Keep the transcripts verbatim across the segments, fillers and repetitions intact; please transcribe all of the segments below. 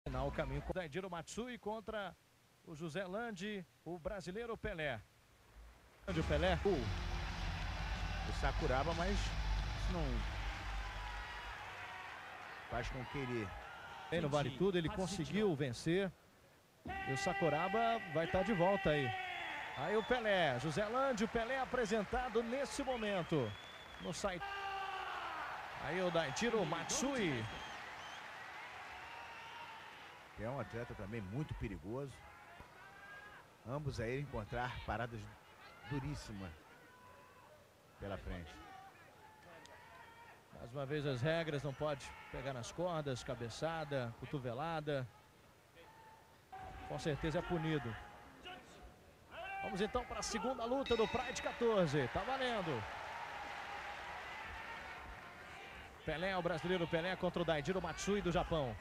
Final, o caminho com o Daidiro Matsui contra o José Landi, o brasileiro Pelé. O Pelé? Uh, o Sakuraba, mas isso não faz com que ele... Bem, no Vale Tudo, ele conseguiu vencer. E o Sakuraba vai estar de volta aí. Aí o Pelé, José Landi, o Pelé apresentado nesse momento no site. Aí o Daidiro Matsui. É um atleta também muito perigoso. Ambos aí encontrar paradas duríssimas pela frente. Mais uma vez as regras, não pode pegar nas cordas, cabeçada, cotovelada. Com certeza é punido. Vamos então para a segunda luta do Pride quatorze. Tá valendo. Pelé, o brasileiro Pelé contra o Daidiro Matsui do Japão.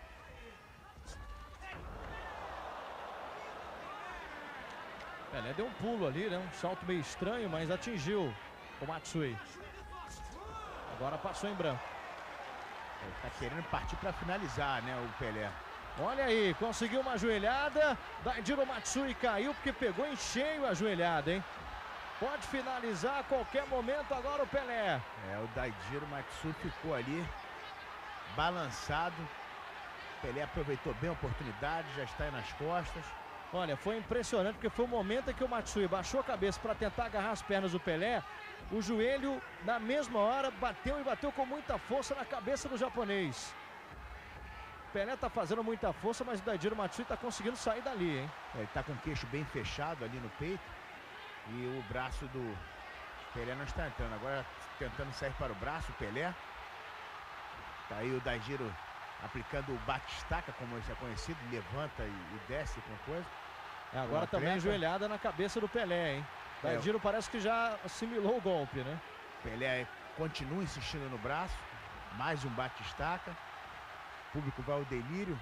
Pelé deu um pulo ali, né? Um salto meio estranho, mas atingiu o Matsui. Agora passou em branco. Ele tá querendo partir para finalizar, né, o Pelé. Olha aí, conseguiu uma ajoelhada. Daidiro Matsui caiu porque pegou em cheio a ajoelhada, hein? Pode finalizar a qualquer momento agora o Pelé. É, o Daidiro Matsui ficou ali balançado. O Pelé aproveitou bem a oportunidade, já está aí nas costas. Olha, foi impressionante porque foi o momento em que o Matsui baixou a cabeça para tentar agarrar as pernas do Pelé. O joelho, na mesma hora, bateu e bateu com muita força na cabeça do japonês. O Pelé tá fazendo muita força, mas o Daidiro Matsui tá conseguindo sair dali, hein? É, ele tá com o queixo bem fechado ali no peito. E o braço do Pelé não está entrando. Agora tentando sair para o braço, o Pelé. Tá aí o Daidiro aplicando o bate-estaca, como isso é conhecido. Levanta e, e desce com coisa. É, agora também ajoelhada na cabeça do Pelé, hein? Daidiro é, parece que já assimilou o golpe, né? Pelé continua insistindo no braço. Mais um bate-estaca. O público vai ao delírio.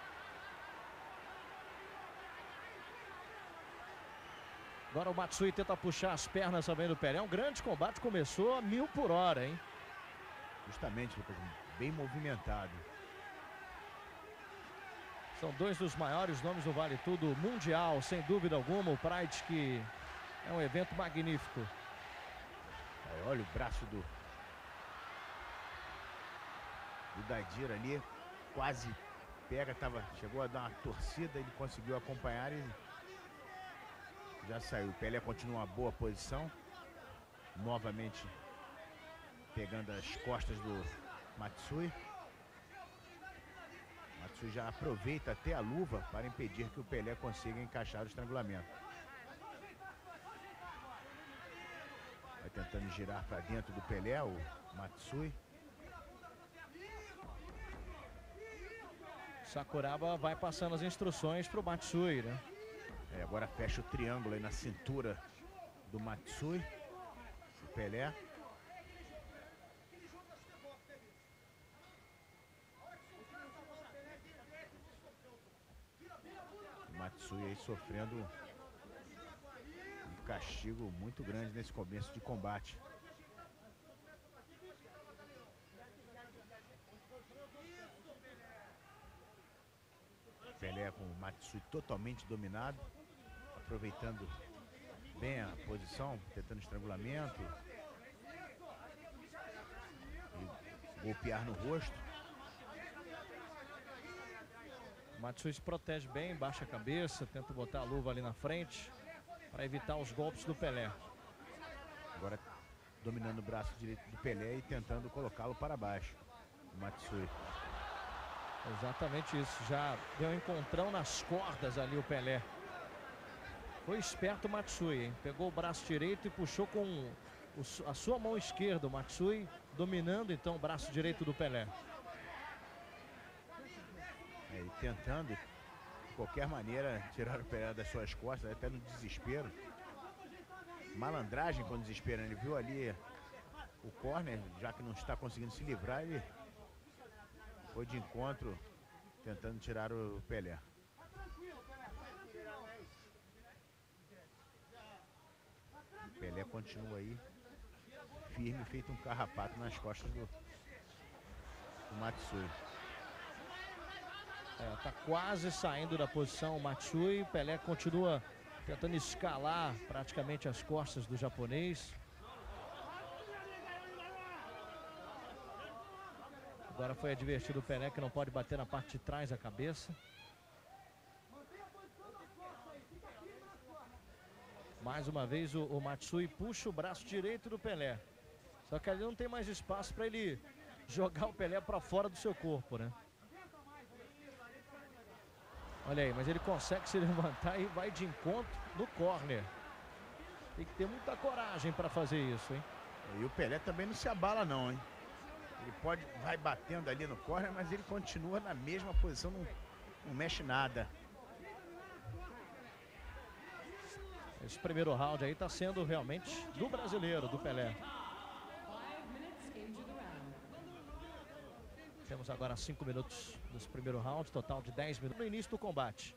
Agora o Matsui tenta puxar as pernas também do Pelé. Um grande combate, começou a mil por hora, hein? Justamente, Lucas, bem movimentado. São dois dos maiores nomes do Vale Tudo mundial, sem dúvida alguma. O Pride, que é um evento magnífico. Aí, olha o braço do, do Daidiro ali. Quase pega, tava, chegou a dar uma torcida, ele conseguiu acompanhar e já saiu. O Pelé continua uma boa posição. Novamente pegando as costas do Matsui. Matsui já aproveita até a luva para impedir que o Pelé consiga encaixar o estrangulamento. Vai tentando girar para dentro do Pelé, o Matsui. Sakuraba vai passando as instruções para o Matsui, né? É, agora fecha o triângulo aí na cintura do Matsui, o Pelé. O Matsui aí sofrendo um castigo muito grande nesse começo de combate. Pelé com o Matsui totalmente dominado, aproveitando bem a posição, tentando estrangulamento e golpear no rosto. O Matsui se protege bem, baixa a cabeça, tenta botar a luva ali na frente para evitar os golpes do Pelé. Agora dominando o braço direito do Pelé e tentando colocá-lo para baixo. O Matsui. Exatamente isso, já deu um encontrão nas cordas ali o Pelé. Foi esperto o Matsui, hein? Pegou o braço direito e puxou com o, a sua mão esquerda. O Matsui dominando então o braço direito do Pelé. É, e tentando, de qualquer maneira, tirar o Pelé das suas costas, até no desespero. Malandragem com desespero, ele viu ali o corner, já que não está conseguindo se livrar, ele foi de encontro, tentando tirar o Pelé. O Pelé continua aí, firme, feito um carrapato nas costas do, do Matsui. É, tá quase saindo da posição o Matsui. O Pelé continua tentando escalar praticamente as costas do japonês. Agora foi advertido o Pelé que não pode bater na parte de trás da cabeça. Mais uma vez o, o Matsui puxa o braço direito do Pelé. Só que ali não tem mais espaço para ele jogar o Pelé para fora do seu corpo, né? Olha aí, mas ele consegue se levantar e vai de encontro no córner. Tem que ter muita coragem para fazer isso, hein? E o Pelé também não se abala não, hein? Ele pode, vai batendo ali no córner, mas ele continua na mesma posição, não, não mexe nada. Esse primeiro round aí tá sendo realmente do brasileiro, do Pelé. Temos agora cinco minutos desse primeiro round, total de dez minutos no início do combate.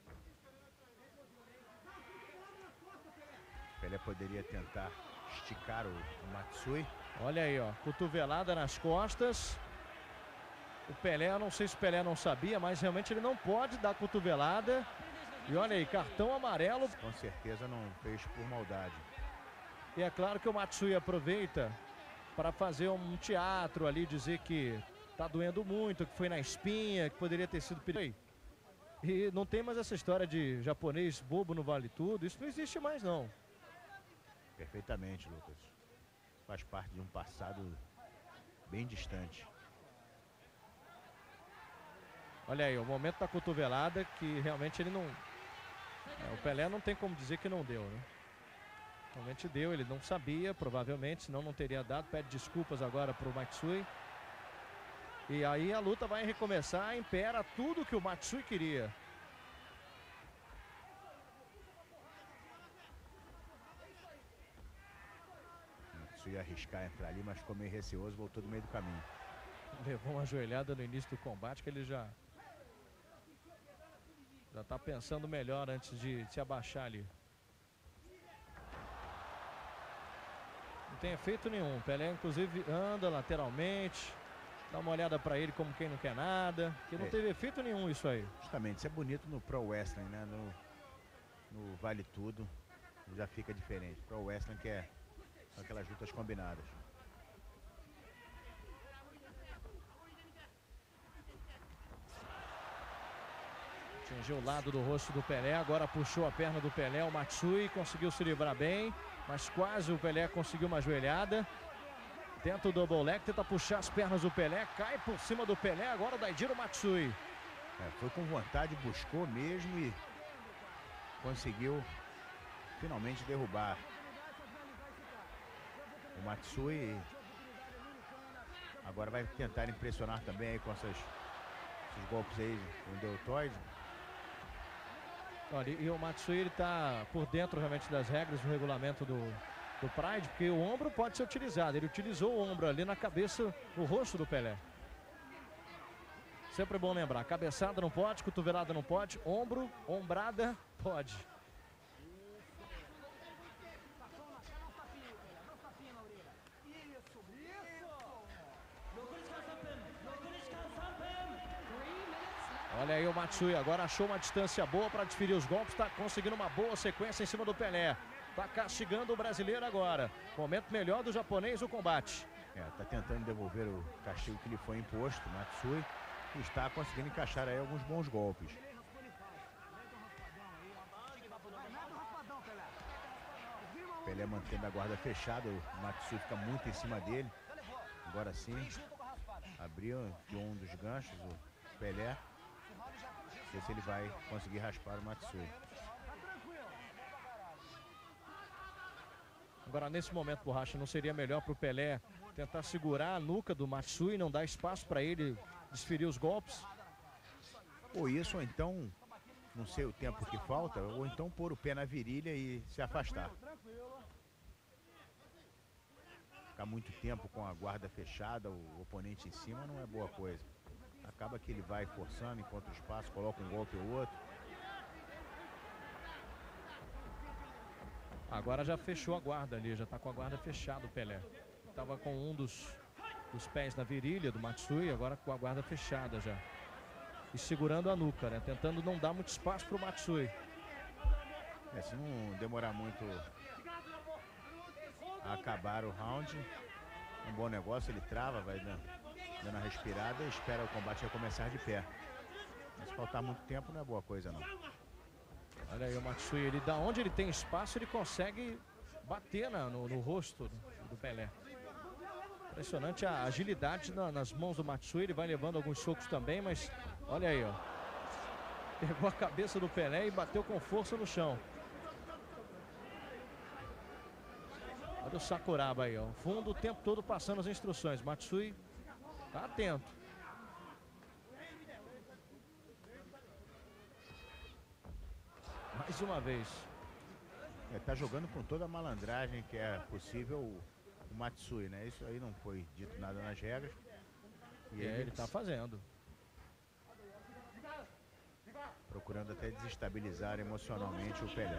Pelé poderia tentar esticar o, o Matsui. Olha aí, ó, cotovelada nas costas. O Pelé, não sei se o Pelé não sabia, mas realmente ele não pode dar cotovelada. E olha aí, cartão amarelo. Com certeza não fez por maldade. E é claro que o Matsui aproveita para fazer um teatro ali, dizer que tá doendo muito, que foi na espinha, que poderia ter sido perigoso. E não tem mais essa história de japonês bobo no vale tudo. Isso não existe mais, não. Perfeitamente, Lucas. Faz parte de um passado bem distante. Olha aí, o momento da cotovelada que realmente ele não... É, o Pelé não tem como dizer que não deu, né? Realmente deu, ele não sabia, provavelmente, senão não teria dado. Pede desculpas agora para o Matsui. E aí a luta vai recomeçar, impera tudo que o Matsui queria. O Matsui ia arriscar entrar ali, mas ficou meio receoso, voltou do meio do caminho. Levou uma joelhada no início do combate que ele já... Já tá pensando melhor antes de se abaixar ali. Não tem efeito nenhum. Pelé, inclusive, anda lateralmente. Dá uma olhada pra ele como quem não quer nada. Que não é. teve efeito nenhum isso aí. Justamente, isso é bonito no Pro Wrestling, né? No, no Vale Tudo já fica diferente. Pro Wrestling que é aquelas lutas combinadas. Atingiu o lado do rosto do Pelé, agora puxou a perna do Pelé, o Matsui conseguiu se livrar bem, mas quase o Pelé conseguiu uma joelhada. Tenta o double leg, tenta puxar as pernas do Pelé, cai por cima do Pelé, agora o Daijiro Matsui. É, foi com vontade, buscou mesmo e conseguiu finalmente derrubar o Matsui. Agora vai tentar impressionar também aí com essas, esses golpes aí no deltoide. Olha, e o Matsui ele tá por dentro realmente das regras do regulamento do, do Pride, porque o ombro pode ser utilizado. Ele utilizou o ombro ali na cabeça, no rosto do Pelé. Sempre bom lembrar, cabeçada não pode, cotovelada não pode, ombro, ombrada pode. Olha aí o Matsui, agora achou uma distância boa para desferir os golpes, está conseguindo uma boa sequência em cima do Pelé. Está castigando o brasileiro agora. Momento melhor do japonês o combate. É, tá tentando devolver o castigo que lhe foi imposto, Matsui, e está conseguindo encaixar aí alguns bons golpes. Pelé mantendo a guarda fechada, o Matsui fica muito em cima dele. Agora sim, abriu um dos ganchos, o Pelé. Ver se ele vai conseguir raspar o Matsui. Agora nesse momento, Borracha, não seria melhor para o Pelé tentar segurar a nuca do Matsui, não dar espaço para ele desferir os golpes? Ou isso, ou então, não sei o tempo que falta, ou então pôr o pé na virilha e se afastar. Ficar muito tempo com a guarda fechada, o oponente em cima, não é boa coisa. Acaba que ele vai forçando, encontra o espaço, coloca um golpe ou outro. Agora já fechou a guarda ali, já está com a guarda fechada o Pelé. Estava com um dos, dos pés na virilha do Matsui, agora com a guarda fechada já. e segurando a nuca, né? Tentando não dar muito espaço para o Matsui. É, se não demorar muito a acabar o round, um bom negócio, ele trava, vai dando, dando a respirada e espera o combate recomeçar de pé. Mas se faltar muito tempo não é boa coisa não. Olha aí o Matsui, ele, da onde ele tem espaço, ele consegue bater na, no, no rosto do, do Pelé. Impressionante a agilidade na, nas mãos do Matsui, ele vai levando alguns socos também, mas olha aí, ó. Pegou a cabeça do Pelé e bateu com força no chão. Olha o Sakuraba aí, ó. Fundo o tempo todo passando as instruções. Matsui tá atento. Mais uma vez. É, tá jogando com toda a malandragem que é possível o, o Matsui, né? Isso aí não foi dito nada nas regras. E é, ele, ele tá fazendo. Procurando até desestabilizar emocionalmente o Pelé.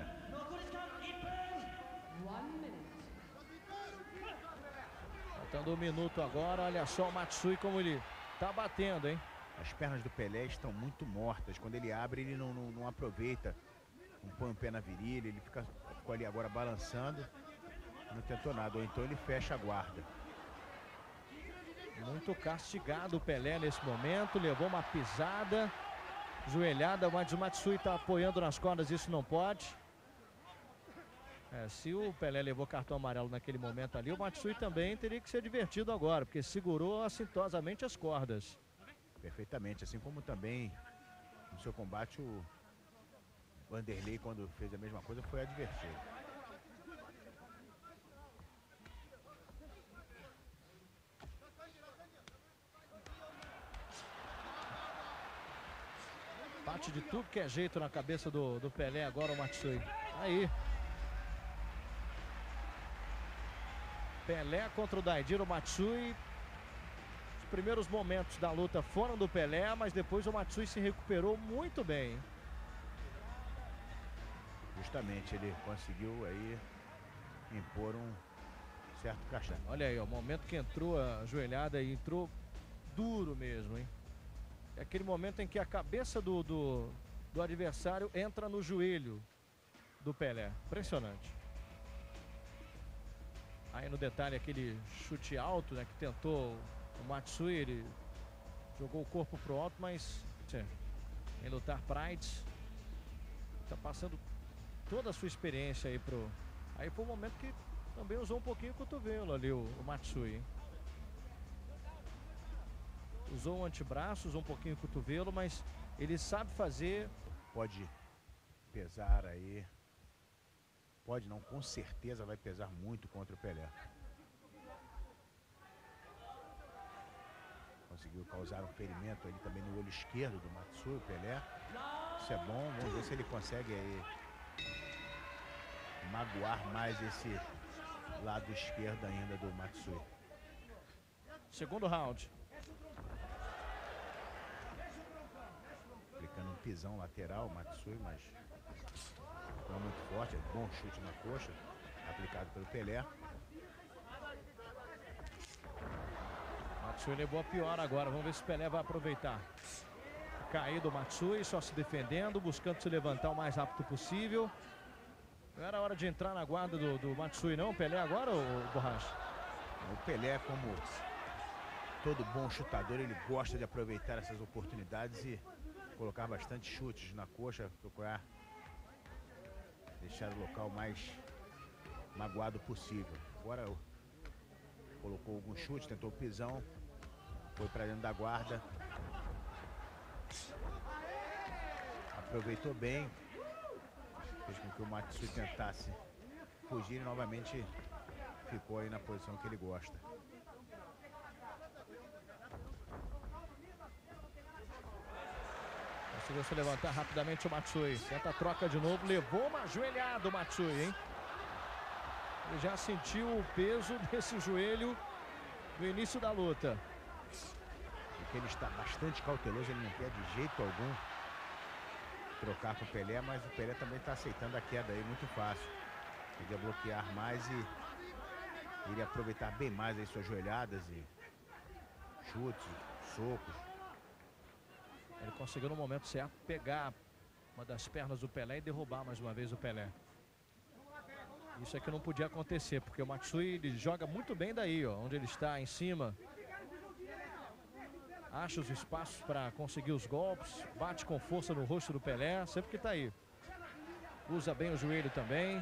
Faltando um minuto agora, olha só o Matsui como ele tá batendo, hein? As pernas do Pelé estão muito mortas. Quando ele abre, ele não, não, não aproveita. Não põe o pé na virilha, ele fica, ficou ali agora balançando. Não tentou nada, ou então ele fecha a guarda. Muito castigado o Pelé nesse momento, levou uma pisada, joelhada, mas o Matsui tá apoiando nas cordas, isso não pode. É, se o Pelé levou cartão amarelo naquele momento ali, o Matsui também teria que ser divertido agora, porque segurou assintosamente as cordas. Perfeitamente, assim como também no seu combate o Vanderlei, quando fez a mesma coisa, foi advertido. Bate de tudo que é jeito na cabeça do, do Pelé agora o Matsui. Aí. Pelé contra o Daidiro Matsui. Os primeiros momentos da luta foram do Pelé, mas depois o Matsui se recuperou muito bem. Justamente, ele conseguiu aí impor um certo caixão. Olha aí, ó, o momento que entrou a joelhada e entrou duro mesmo, hein? É aquele momento em que a cabeça do, do, do adversário entra no joelho do Pelé. Impressionante. Aí no detalhe aquele chute alto, né, que tentou o Matsui, ele jogou o corpo pro alto, mas sim, em lutar Pride tá passando toda a sua experiência aí pro... Aí foi um momento que também usou um pouquinho o cotovelo ali o, o Matsui, hein? Usou o antebraço, usou um pouquinho o cotovelo, mas ele sabe fazer. Pode pesar aí. Pode não, com certeza vai pesar muito contra o Pelé. Conseguiu causar um ferimento ali também no olho esquerdo do Matsui, o Pelé. Isso é bom, vamos ver se ele consegue aí magoar mais esse lado esquerdo ainda do Matsui. Segundo round. Aplicando um pisão lateral, Matsui, mas não muito forte. É bom chute na coxa, aplicado pelo Pelé. Matsui levou a pior agora, vamos ver se o Pelé vai aproveitar. Caído o Matsui, só se defendendo, buscando se levantar o mais rápido possível. Não era hora de entrar na guarda do, do Matsui não, o Pelé agora, ou Borracha? O Pelé, como todo bom chutador, ele gosta de aproveitar essas oportunidades e colocar bastante chutes na coxa, procurar deixar o local mais magoado possível. Agora colocou algum chute, tentou o pisão, foi para dentro da guarda, aproveitou bem, fez com que o Matsui tentasse fugir e novamente ficou aí na posição que ele gosta. Conseguiu se levantar rapidamente o Matsui. Tenta a troca de novo. Levou uma joelhada o Matsui, hein? Ele já sentiu o peso desse joelho no início da luta. Porque ele está bastante cauteloso, ele não quer de jeito algum trocar com o Pelé, mas o Pelé também está aceitando a queda aí muito fácil. Podia bloquear mais e iria aproveitar bem mais aí suas joelhadas e chutes, socos. Ele conseguiu no momento certo pegar uma das pernas do Pelé e derrubar mais uma vez o Pelé. Isso aqui não podia acontecer, porque o Matsui ele joga muito bem daí, ó, onde ele está em cima. Acha os espaços para conseguir os golpes, bate com força no rosto do Pelé, sempre que está aí. Usa bem o joelho também.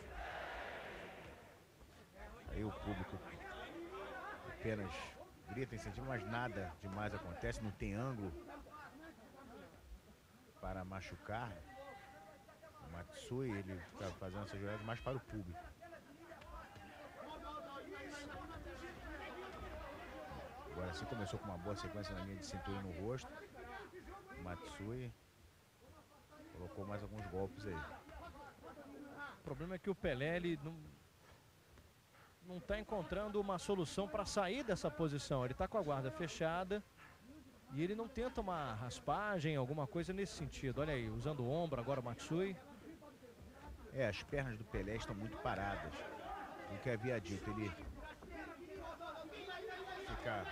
Aí o público apenas grita, incentiva, mas nada demais acontece, não tem ângulo para machucar. O Matsui, ele fica fazendo essas jogadas mais para o público. Agora assim começou com uma boa sequência na linha de cintura no rosto. O Matsui colocou mais alguns golpes aí. O problema é que o Pelé, ele não não está encontrando uma solução para sair dessa posição. Ele está com a guarda fechada e ele não tenta uma raspagem, alguma coisa nesse sentido. Olha aí, usando o ombro agora o Matsui. É, as pernas do Pelé estão muito paradas. O que havia dito, ele fica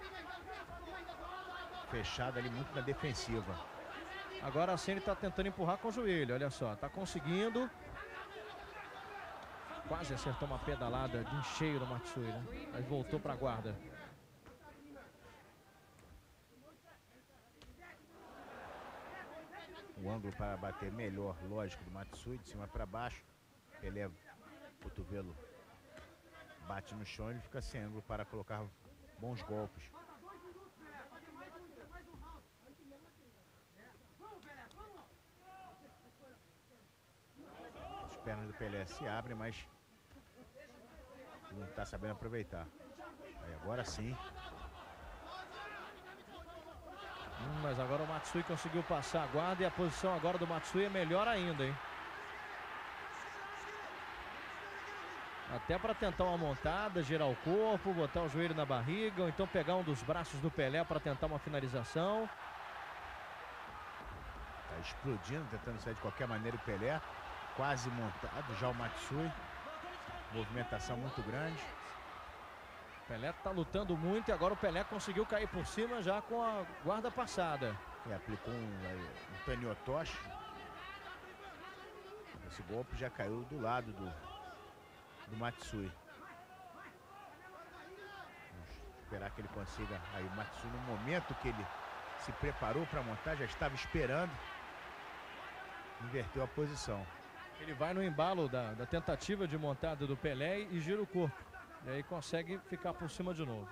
fechado ali muito na defensiva. Agora sim ele está tentando empurrar com o joelho, olha só, está conseguindo. Quase acertou uma pedalada de em cheio do Matsui, né? Mas voltou para a guarda. O ângulo para bater melhor, lógico, do Matsui, de cima para baixo. Pelé, cotovelo, bate no chão, ele fica sem ângulo para colocar bons golpes. As pernas do Pelé se abrem, mas não está sabendo aproveitar. Aí agora sim. Hum, mas agora o Matsui conseguiu passar a guarda e a posição agora do Matsui é melhor ainda, hein? Até para tentar uma montada, girar o corpo, botar o joelho na barriga, ou então pegar um dos braços do Pelé para tentar uma finalização. Tá explodindo, tentando sair de qualquer maneira o Pelé. Quase montado já o Matsui. Movimentação muito grande. O Pelé tá lutando muito e agora o Pelé conseguiu cair por cima já com a guarda passada. E aplicou um, um Taniotoshi. Esse golpe já caiu do lado do, do Matsui. Vamos esperar que ele consiga. Aí o Matsui, no momento que ele se preparou para montar, já estava esperando. Inverteu a posição. Ele vai no embalo da, da tentativa de montada do Pelé e gira o corpo. E aí consegue ficar por cima de novo.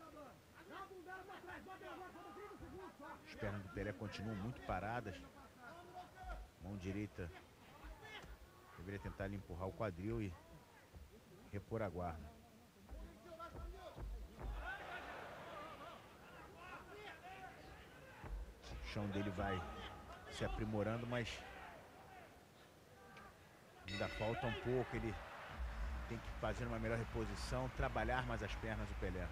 As pernas do Pelé continuam muito paradas. Mão direita deveria tentar lhe empurrar o quadril e repor a guarda. O chão dele vai se aprimorando, mas ainda falta um pouco. Ele tem que fazer uma melhor reposição, trabalhar mais as pernas do Pelé.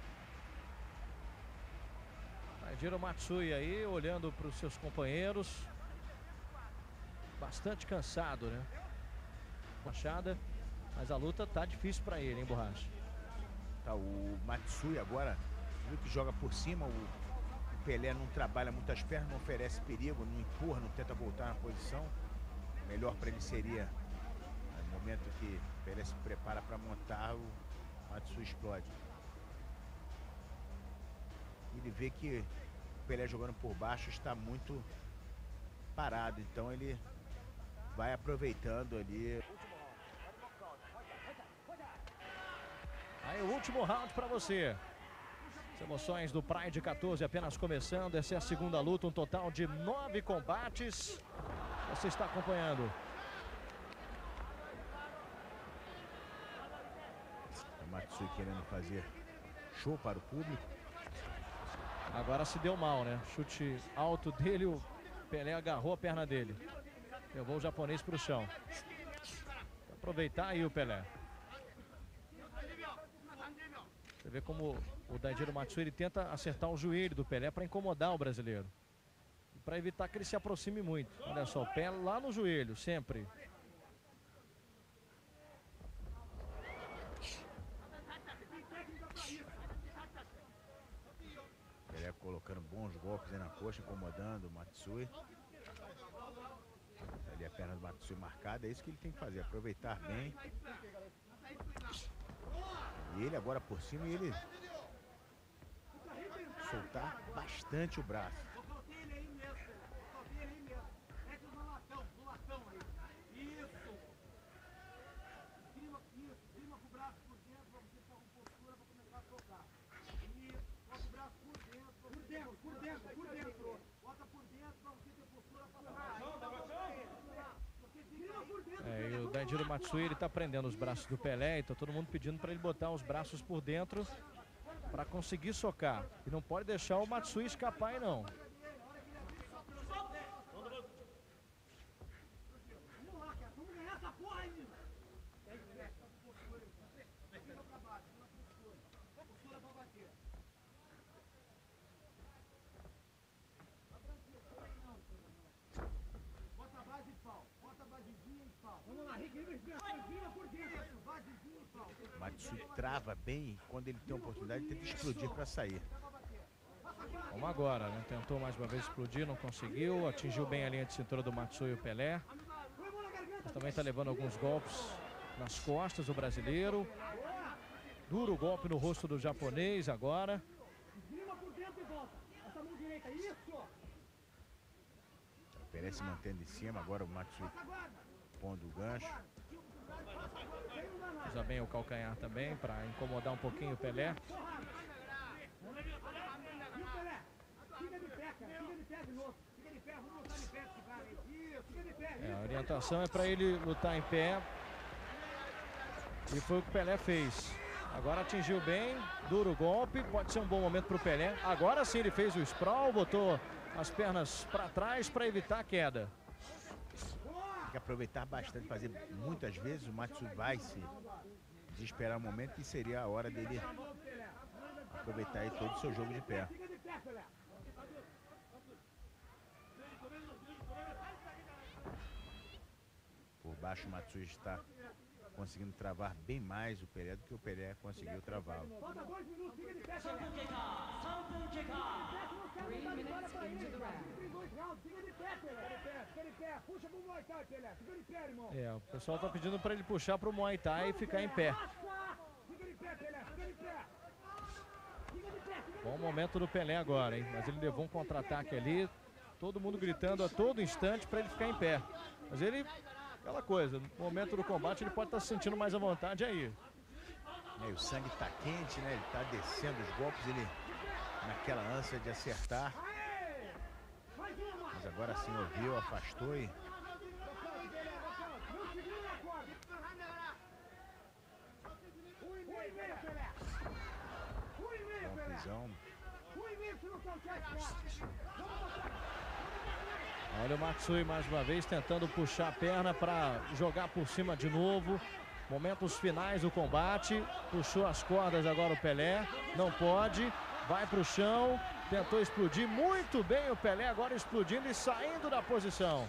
Vai Jiro Matsui aí, olhando para os seus companheiros. Bastante cansado, né? Machada, mas a luta tá difícil para ele, hein, Borracha? Tá, o Matsui agora, viu que joga por cima, o, o Pelé não trabalha muito as pernas, não oferece perigo, não empurra, não tenta voltar na posição. Melhor para ele seria, no momento que o Pelé se prepara para montar, o Matsui explode. Ele vê que o Pelé jogando por baixo está muito parado, então ele vai aproveitando ali. Aí o último round para você. As emoções do Pride quatorze apenas começando. Essa é a segunda luta, um total de nove combates. Você está acompanhando. O Matsui querendo fazer show para o público. Agora se deu mal, né? Chute alto dele, o Pelé agarrou a perna dele. Levou o japonês para o chão. Vou aproveitar aí o Pelé. Você vê como o Daijiro Matsui ele tenta acertar o joelho do Pelé para incomodar o brasileiro. Para evitar que ele se aproxime muito. Olha só, o pé lá no joelho, sempre. Pelé colocando bons golpes aí na coxa, incomodando o Matsui. Ali a perna do Matsui marcada, é isso que ele tem que fazer, aproveitar bem. E ele agora por cima, e ele soltar bastante o braço. É, e o Daijiro Matsui, ele tá prendendo os braços do Pelé, e tá todo mundo pedindo para ele botar os braços por dentro para conseguir socar. E não pode deixar o Matsui escapar aí não. Matsui trava bem e quando ele tem a oportunidade tenta explodir para sair. Vamos agora, né? Tentou mais uma vez explodir, não conseguiu. Atingiu bem a linha de cintura do Matsui e o Pelé. Mas também está levando alguns golpes nas costas o brasileiro. Duro golpe no rosto do japonês agora. O Pelé se mantendo em cima, agora o Matsui pondo o gancho. Usa bem o calcanhar também para incomodar um pouquinho o Pelé. É, a orientação é para ele lutar em pé. E foi o que o Pelé fez. Agora atingiu bem, duro golpe, pode ser um bom momento para o Pelé. Agora sim ele fez o sprawl, botou as pernas para trás para evitar a queda. Tem que aproveitar bastante, fazer muitas vezes. O Matsui vai se desesperar um momento e seria a hora dele aproveitar aí todo o seu jogo de pé. Por baixo o Matsui está conseguindo travar bem mais o Pelé do que o Pelé conseguiu travá-lo. É, o pessoal tá pedindo para ele puxar para o Muay Thai e ficar em pé. Bom momento do Pelé agora, hein? Mas ele levou um contra-ataque ali. Todo mundo gritando a todo instante para ele ficar em pé. Mas ele, aquela coisa, no momento do combate ele pode estar se sentindo mais à vontade aí. É, o sangue tá quente, né? Ele tá descendo os golpes, ele naquela ânsia de acertar. Mas agora sim ouviu, afastou e... Bom prisão. Olha o Matsui mais uma vez tentando puxar a perna para jogar por cima de novo. Momentos finais do combate. Puxou as cordas agora o Pelé. Não pode. Vai para o chão. Tentou explodir muito bem o Pelé. Agora explodindo e saindo da posição.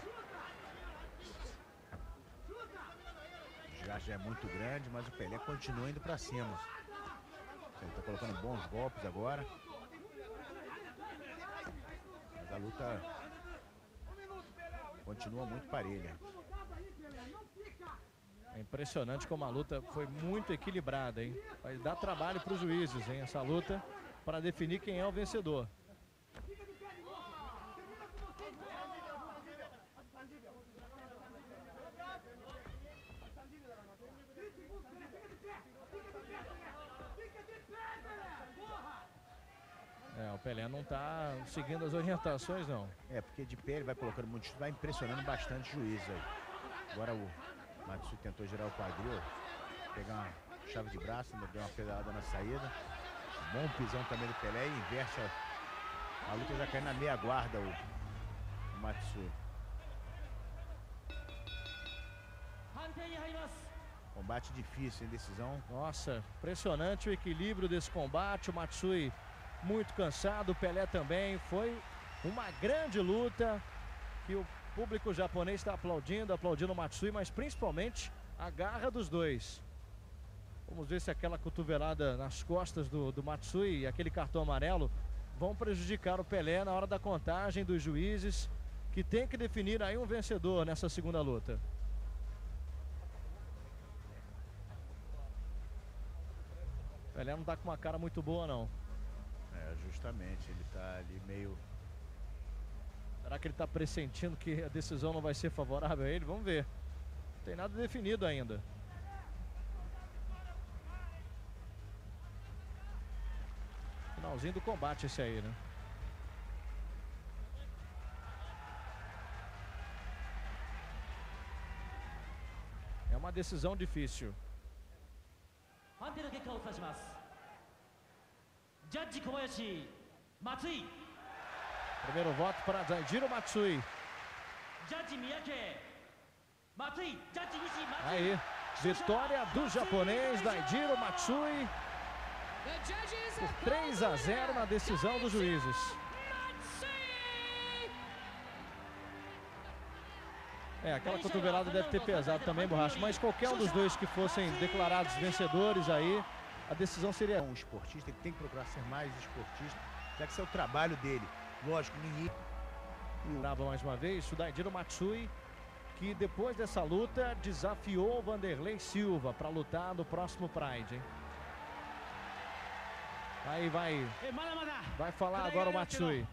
O desgaste é muito grande, mas o Pelé continua indo para cima. Ele está colocando bons golpes agora. Mas a luta continua muito parelha. É impressionante como a luta foi muito equilibrada, hein? Vai dar trabalho para os juízes, hein? Essa luta para definir quem é o vencedor. É, o Pelé não está seguindo as orientações, não. É, porque de pé ele vai colocando muito, vai impressionando bastante o juiz aí. Agora o Matsui tentou girar o quadril, pegar uma chave de braço, ainda deu uma pedalada na saída. Bom pisão também do Pelé e inverte a, a luta, já cai na meia guarda o, o Matsui. Combate difícil, em decisão. Nossa, impressionante o equilíbrio desse combate. O Matsui muito cansado, o Pelé também. Foi uma grande luta que o público japonês está aplaudindo, aplaudindo o Matsui, mas principalmente a garra dos dois. Vamos ver se aquela cotovelada nas costas do, do Matsui e aquele cartão amarelo vão prejudicar o Pelé na hora da contagem dos juízes, que tem que definir aí um vencedor nessa segunda luta. Pelé não tá com uma cara muito boa, não. É, justamente, ele tá ali meio... Será que ele tá pressentindo que a decisão não vai ser favorável a ele? Vamos ver. Não tem nada definido ainda. Finalzinho do combate esse aí, né? É uma decisão difícil. Primeiro voto para Daijiro Matsui. Aí, vitória do japonês Daijiro Matsui por três a zero na decisão dos juízes. É, aquela cotovelada deve ter pesado também, Borracha, mas qualquer um dos dois que fossem declarados vencedores aí, a decisão seria... Um esportista, ele tem que procurar ser mais esportista, já que esse é o trabalho dele. Lógico, ninguém... Brava mais uma vez, o Daijiro Matsui, que depois dessa luta desafiou o Vanderlei Silva para lutar no próximo Pride, hein? Aí vai, vai falar agora o Matsui.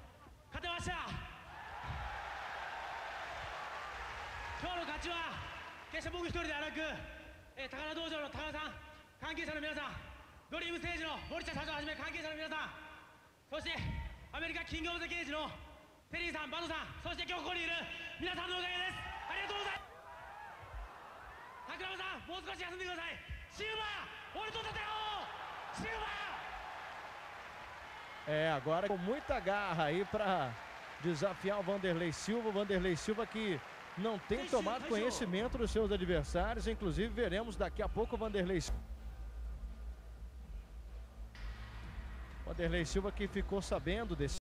É, agora com muita garra aí para desafiar o Vanderlei Silva. O Vanderlei Silva que não tem tomado conhecimento dos seus adversários. Inclusive veremos daqui a pouco o Vanderlei Silva. Vanderlei Silva que ficou sabendo desse